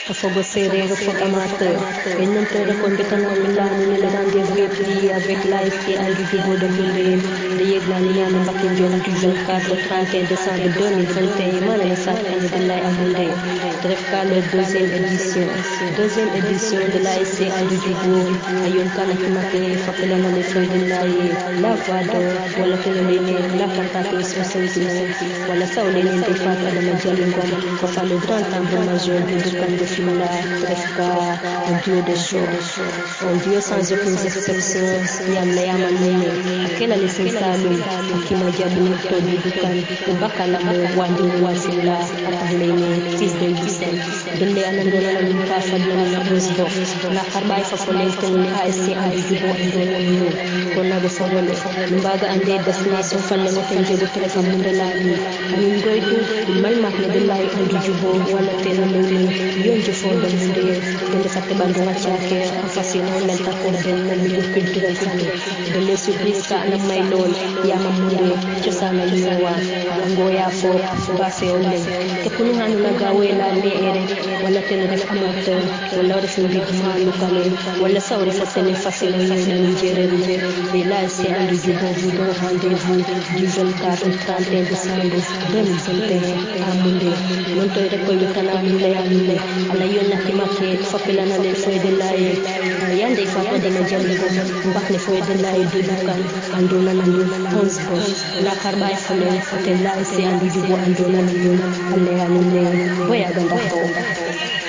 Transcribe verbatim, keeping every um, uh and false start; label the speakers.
Speaker 1: faut bosser faut amateur. Et non te répondre à Milan, le rendez-vous pris avec l'A S C à Dububo de Moulin, de Yeglanina, le Bakindjon du vingt-quatre au trente et un décembre deux mille vingt et un, le sac de l'A à Moulin. Drefka, la deuxième édition. Deuxième édition de l'A S C à Dububo, à Yonkan Akimate, Fakelana, les feuilles de l'Aïe, la voix d'or, voilà que le léné, la cantatrice au Saint-Simon, voilà ça, on est né des fêtes à la Madjalingom, pour faire le grand tambour majeur du Dukan de Fimla, Drefka, un duo de show, un duo sans aucune exception, Yamla Yamanine, à quelle année c'est Salou, Akima Diabou, Tony Dukan, le Bakalamo, Wandi Wasila, à Parléné, fils de Gisèle, de Léanandola, la Lumpa, Fadlana, la Rosbo, la Harbaï Fafoleng, A S C à Dububo, Indolo, qu'on a de Fawale, Lumbaga and the destination Fanna Tenjo, Telefa Mundalani, and in Goitu, Malmak Nedalai and Dububo, Walla Tenamuni, Yonjo for the Munde, in the Fatabandua Chake, a Fasino, Lenta Corden, and the Cultural Center, the Lesu Krista and my Lord, Yamamunde, Chosana Yuwa, Angoya for Baseole, Kapunuhan Nagawela, Ere, Walla Tenerife Amateur, Walla Big Man Lukale, Walla Sauri for Tele Fasino, Nigeria, the last year and the Dububo rendezvous du vingt-quatre au trente et un décembre deux mille vingt et un à Moundé. Non te recueille Kana Mille Amine, à la Yona Kimake, Fapelana les feuilles de l'ail, Yande Fapa de Madjaligo, Mbak les feuilles de l'ail de Dukan, Andona Nanu, Hansbo, la Karbaï Fale, Fatela et Andu Dubo Andona Nanu, Alea Nune, Boyaganda.